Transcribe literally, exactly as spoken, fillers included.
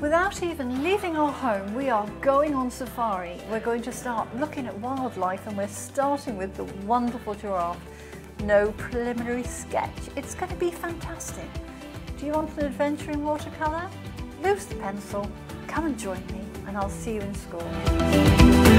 Without even leaving our home, we are going on safari. We're going to start looking at wildlife, and we're starting with the wonderful giraffe. No preliminary sketch. It's going to be fantastic. Do you want an adventure in watercolour? Loose the pencil, come and join me, and I'll see you in school.